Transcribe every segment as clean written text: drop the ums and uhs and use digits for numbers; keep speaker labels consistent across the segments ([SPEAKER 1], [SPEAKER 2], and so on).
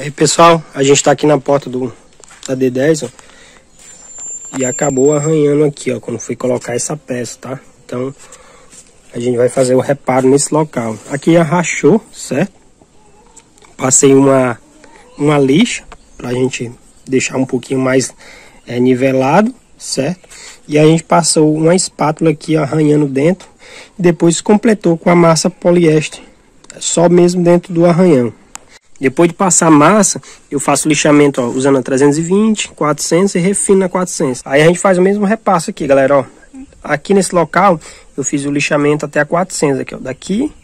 [SPEAKER 1] Aí pessoal, a gente tá aqui na porta da D10, ó, e acabou arranhando aqui, ó, quando fui colocar essa peça, tá? Então a gente vai fazer o reparo nesse local. Aqui já rachou, certo? Passei uma lixa pra gente deixar um pouquinho mais nivelado, certo? E a gente passou uma espátula aqui arranhando dentro e depois completou com a massa poliéster, só mesmo dentro do arranhão. Depois de passar a massa, eu faço lixamento, ó, usando a 320, 400 e refino na 400. Aí a gente faz o mesmo repasso aqui, galera, ó. Aqui nesse local, eu fiz o lixamento até a 400 aqui, ó. Daqui,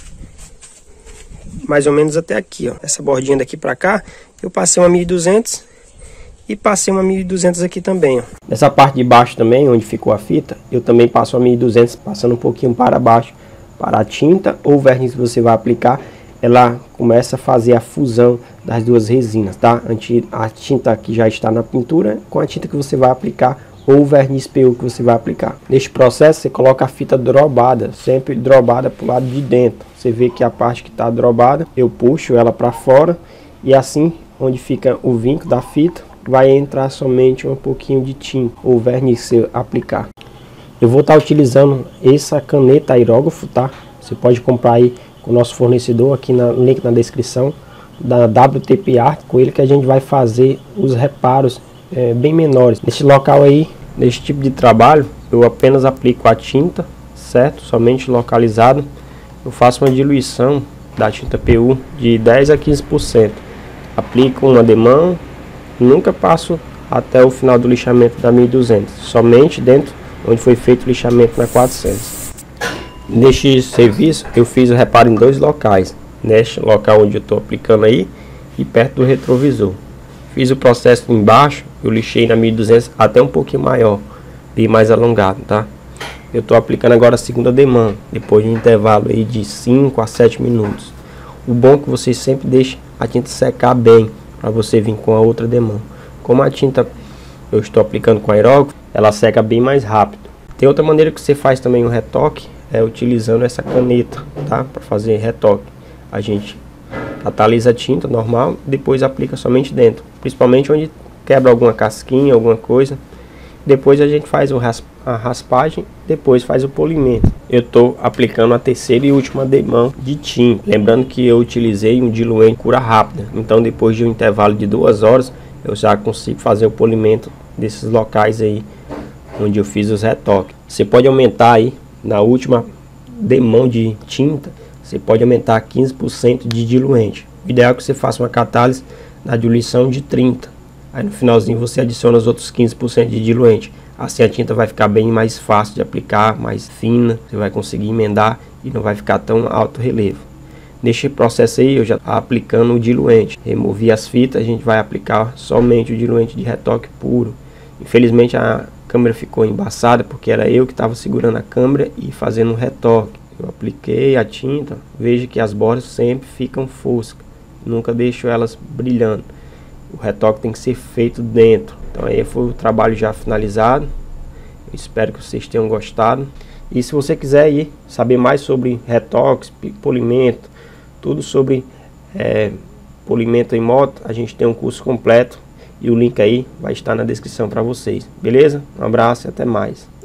[SPEAKER 1] mais ou menos até aqui, ó. Essa bordinha daqui pra cá, eu passei uma 1200 e passei uma 1200 aqui também, ó. Nessa parte de baixo também, onde ficou a fita, eu também passo a 1200, passando um pouquinho para baixo, para a tinta ou verniz que você vai aplicar. Ela começa a fazer a fusão das duas resinas, tá? A tinta que já está na pintura com a tinta que você vai aplicar ou o verniz PU que você vai aplicar. Neste processo você coloca a fita drobada, sempre drobada para o lado de dentro. Você vê que a parte que está drobada, eu puxo ela para fora e assim, onde fica o vinco da fita, vai entrar somente um pouquinho de tinta ou verniz que você aplicar. Eu vou estar utilizando essa caneta aerógrafo, tá? Você pode comprar aí com o nosso fornecedor, aqui no link na descrição, da WTP Art, com ele que a gente vai fazer os reparos bem menores. Nesse local aí, nesse tipo de trabalho, eu apenas aplico a tinta, certo? Somente localizado. Eu faço uma diluição da tinta PU de 10 a 15%. Aplico uma demão, nunca passo até o final do lixamento da 1200, somente dentro onde foi feito o lixamento na 400. Neste serviço eu fiz o reparo em dois locais, neste local onde eu estou aplicando aí e perto do retrovisor. Fiz o processo embaixo, eu lixei na 1200 até um pouquinho maior, bem mais alongado, tá? Eu estou aplicando agora a segunda demão, depois de um intervalo aí de 5 a 7 minutos. O bom é que você sempre deixa a tinta secar bem, para você vir com a outra demão. Como a tinta eu estou aplicando com aerógrafo, ela seca bem mais rápido. Tem outra maneira que você faz também o retoque, utilizando essa caneta, tá? Para fazer retoque. A gente catalisa a tinta normal, depois aplica somente dentro, principalmente onde quebra alguma casquinha, alguma coisa. Depois a gente faz a raspagem, depois faz o polimento. Eu estou aplicando a terceira e última demão de tinta, lembrando que eu utilizei um diluente cura rápida, então depois de um intervalo de 2 horas eu já consigo fazer o polimento desses locais aí onde eu fiz os retoques. Você pode aumentar aí na última demão de tinta, você pode aumentar 15% de diluente. O ideal é que você faça uma catálise na diluição de 30%. Aí no finalzinho você adiciona os outros 15% de diluente. Assim a tinta vai ficar bem mais fácil de aplicar, mais fina. Você vai conseguir emendar e não vai ficar tão alto relevo. Neste processo aí eu já estou aplicando o diluente. Removi as fitas, a gente vai aplicar somente o diluente de retoque puro. Infelizmente a câmera ficou embaçada porque era eu que estava segurando a câmera e fazendo um retoque. Eu apliquei a tinta, veja que as bordas sempre ficam foscas, nunca deixo elas brilhando. O retoque tem que ser feito dentro. Então aí foi o trabalho já finalizado. Eu espero que vocês tenham gostado. E se você quiser aí saber mais sobre retoques, polimento, tudo sobre polimento em moto, a gente tem um curso completo. E o link aí vai estar na descrição para vocês. Beleza? Um abraço e até mais.